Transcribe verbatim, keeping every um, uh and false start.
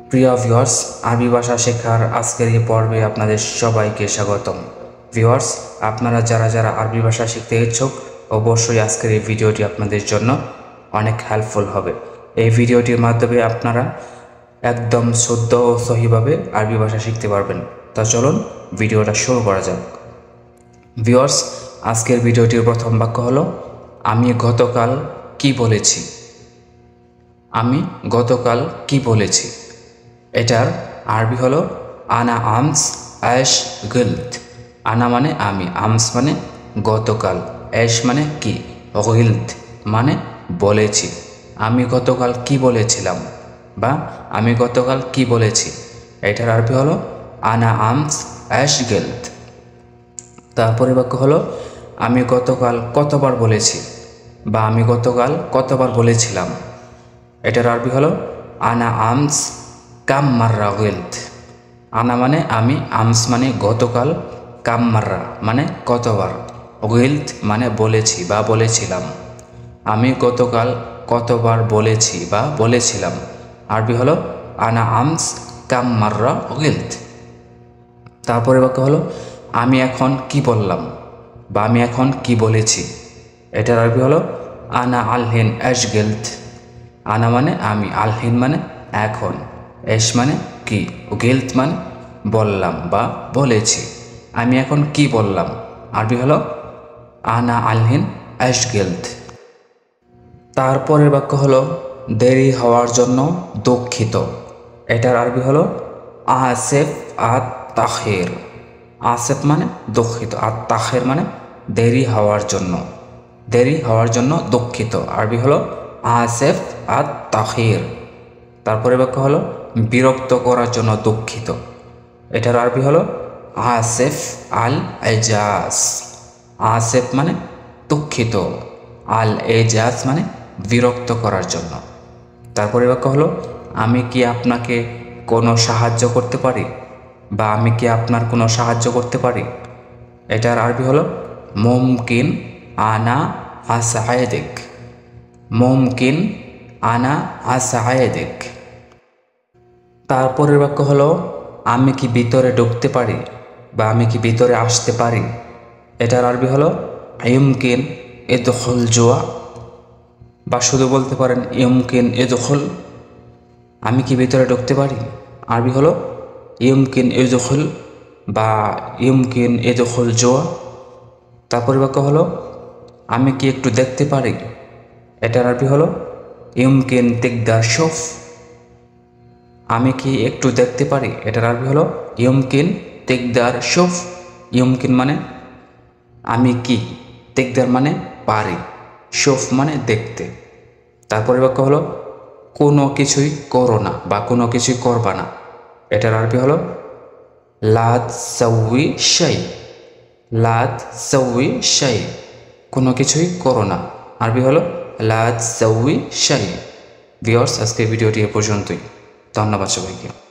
প্রিয় ভিউয়ার্স, আরবি ভাষা শেখার আজকের এই পর্বে আপনাদের সবাইকে স্বাগতম। ভিউয়ার্স, আপনারা যারা যারা আরবি ভাষা শিখতে ইচ্ছুক, অবশ্যই আজকের এই ভিডিওটি আপনাদের জন্য অনেক হেল্পফুল হবে। এই ভিডিওটির মাধ্যমে আপনারা একদম শুদ্ধ ও সহিভাবে আরবি ভাষা শিখতে পারবেন। তা চলুন ভিডিওটা শুরু করা যাক। ভিউয়ার্স, আজকের ভিডিওটির প্রথম বাক্য হলো, আমি গতকাল কি বলেছি। আমি গতকাল কি বলেছি, এটার আরবি হলো আনা আমস এশ গিলত। আনা মানে আমি, আমস মানে গতকাল, এশ মানে কি, গিলত মানে বলেছি। আমি গতকাল কি বলেছিলাম বা আমি গতকাল কি বলেছি, এটার আরবি হলো আনা আমস এশ গিলত। তারপরে বাক্য হলো, আমি গতকাল কতবার বলেছি বা আমি গতকাল কতবার বলেছিলাম, এটার আরবি হলো আনা আমস কাম মাররা গিলত। আনা মানে আমি, আমস মানে গতকাল, কাম মাররা মানে কতবার, গিলত মানে বলেছি বা বলেছিলাম। আমি গতকাল কতবার বলেছি বা বলেছিলাম, আরবি হলো আনা আমস কাম মাররা গিলত। তারপরে বাক্য হলো, আমি এখন কি বললাম বা আমি এখন কি বলেছি, এটার আরবি হলো আনা আলহিন এশ গিলত। আনা মানে আমি, আলহিন মানে এখন, এশ মানে কি, গিলত মানে বললাম বা বলেছি। আমি এখন কি বললাম, আরবি হলো আনা আলহিন এশ গিলত। তারপরের বাক্য হলো, দেরি হওয়ার জন্য দুঃখিত। এটার আরবি হলো আসেফ আত তাখির। আসেফ মানে দুঃখিত, আর তাখির মানে দেরি হওয়ার জন্য। দেরি হওয়ার জন্য দুঃখিত, আরবি হলো আসেফ আত তাখির। তারপরে বাক্য হলো, বিরক্ত করার জন্য দুঃখিত। এটার আরবি হলো আসেফ আল এজাজ। আসেফ মানে দুঃখিত, আল এজাজ মানে বিরক্ত করার জন্য। তারপরে বাক্য হলো, আমি কি আপনাকে কোনো সাহায্য করতে পারি বা আমি কি আপনার কোনো সাহায্য করতে পারি, এটার আরবি হলো মুমকিন আনা আসায়েদিক। মুমকিন আনা আসায়েদিক। তারপরের বাক্য হলো, আমি কি ভিতরে ঢুকতে পারি বা আমি কি ভিতরে আসতে পারি, এটার আরবি হলো ইয়ুমকিন ইদখুল জুয়া, বা শুধু বলতে পারেন ইয়ুমকিন ইদখুল। আমি কি ভিতরে ঢুকতে পারি, আরবি হলো ইয়ুমকিন ইদখুল বা ইয়ুমকিন ইদখুল জুয়া। তারপরে বাক্য হলো, আমি কি একটু দেখতে পারি, এটার আরবি হলো ইয়ুমকিন তিকদার শুফ। আমি কি একটু দেখতে পারি, এটার আরবি হলো ইয়ুমকিন তিকদার শুফ। ইয়ুমকিন মানে আমি কি, তিকদার মানে পারি, শুফ মানে দেখতে। তারপরে বাক্য হলো, কোনো কিছুই করো না বা কোনো কিছুই করবা না, এটার আরবি হলো লাদ সাউই শাই। লাদ সাউই শাই, কোনো কিছুই করো না, আরবি হলো লাদ সাউই শাই। ভিউয়ার্স, আজকে ভিডিওটি এ পর্যন্তই। ধন্যবাদ সবাইকে।